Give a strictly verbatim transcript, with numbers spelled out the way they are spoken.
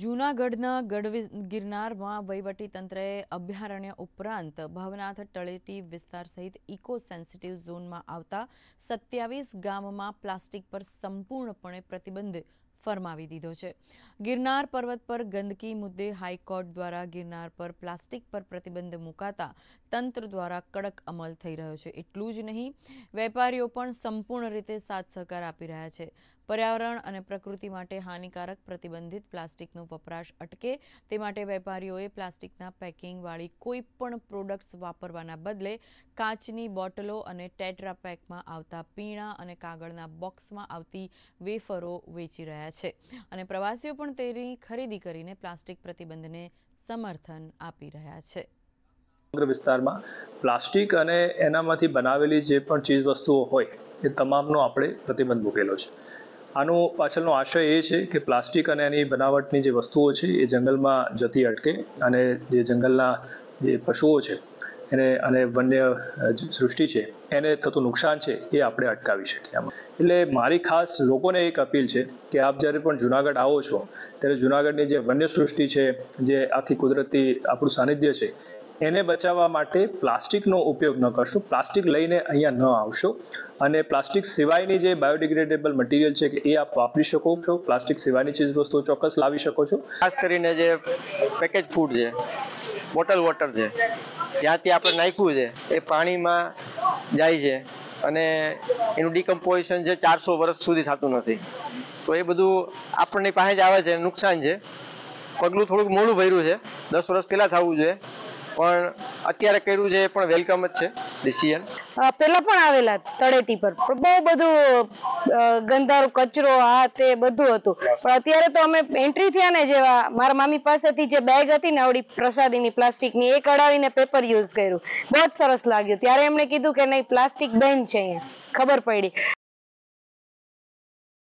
જૂનાગઢના ગઢ ગિરનારમાં વહીવટીતંત્રએ અભયારણ્ય ઉપરાંત ભવનાથ તળેટી વિસ્તાર સહિત ઇકો સેન્સિટિવ ઝોનમાં આવતા સત્યાવીસ ગામમાં પ્લાસ્ટિક પર સંપૂર્ણપણે પ્રતિબંધ ફરમાવી દીધો છે। ગિરનાર પર્વત પર ગંદકી મુદ્દે હાઈકોર્ટ દ્વારા ગિરનાર પર પ્લાસ્ટિક પર પ્રતિબંધ મુકાતા તંત્ર દ્વારા કડક અમલ થઈ રહ્યો છે। એટલું જ નહીં, વેપારીઓ પણ સંપૂર્ણ રીતે સાથ સહકાર આપી રહ્યા છે। પર્યાવરણ અને પ્રકૃતિ માટે હાનિકારક પ્રતિબંધિત પ્લાસ્ટિકનો વપરાશ અટકે તે માટે વેપારીઓએ પ્લાસ્ટિકના પેકિંગવાળી કોઈ પણ પ્રોડક્ટ્સ વાપરવાના બદલે કાચની બોટલો અને ટેટ્રા પેકમાં આવતા પીણા અને કાગળના બોક્સમાં આવતી વેફરો વેચી રહ્યા છે અને પ્રવાસીઓ પણ તેની ખરીદી કરીને પ્લાસ્ટિક પ્રતિબંધને સમર્થન આપી રહ્યા છે। સમગ્ર વિસ્તારમાં પ્લાસ્ટિક અને એનામાંથી બનાવેલી જે પણ ચીજ વસ્તુઓ હોય એ તમામનો આપણે પ્રતિબંધ મૂકેલો છે। આનો પાછળનો આશય એ છે કે પ્લાસ્ટિક અને એની બનાવટની જે વસ્તુઓ છે એ જંગલમાં જતી અટકે અને જે જંગલના જે પશુઓ છે એને અને વન્ય સૃષ્ટિ છે એને થતું નુકસાન છે એ આપણે અટકાવી શકીએ। આમાં એટલે મારી ખાસ લોકોને એક અપીલ છે કે આપ જ્યારે પણ જૂનાગઢ આવો છો ત્યારે જૂનાગઢની જે વન્ય સૃષ્ટિ છે, જે આખી કુદરતી આપણું સાનિધ્ય છે એને બચાવવા માટે પ્લાસ્ટિકનો ઉપયોગ ન કરશો, પ્લાસ્ટિક લઈને અહીંયા ન આવશો અને પ્લાસ્ટિક સિવાયની જે બાયોડિગ્રેડેબલ મટીરિયલ છે કે એ આપ વાપરી શકો છો। પ્લાસ્ટિક સિવાયની ચીજ વસ્તુઓ ચોક્કસ લાવી શકો છો। ખાસ કરીને જે પેકેજ ફૂડ છે, બોટલ વોટર છે, ત્યાંથી આપણે નાખ્યું છે એ પાણીમાં જાય છે અને એનું ડિકમ્પોઝિશન છે ચારસો વર્ષ સુધી થતું નથી, તો એ બધું આપણને પાસે જ આવે છે, નુકસાન છે। પગલું થોડુંક મોડું ભર્યું છે, દસ વર્ષ પહેલા થવું જોઈએ પણ અત્યારે કર્યું છે પણ વેલકમ જ છે ડિસિઝન। પેલા પણ આવેલા તળેટી પર બહુ બધું ગંધારો કચરો આ તે બધું હતું, પણ અત્યારે તો અમે એન્ટ્રી થયા ને જેવા મારા મામી પાસેથી જે બેગ હતી ને આવડી પ્રસાદીની પ્લાસ્ટિકની એ કઢાવીને પેપર યુઝ કર્યું, બહુ જ સરસ લાગ્યું। ત્યારે એમણે કીધું કે નહીં પ્લાસ્ટિક બેન છે, અહીંયા ખબર પડી।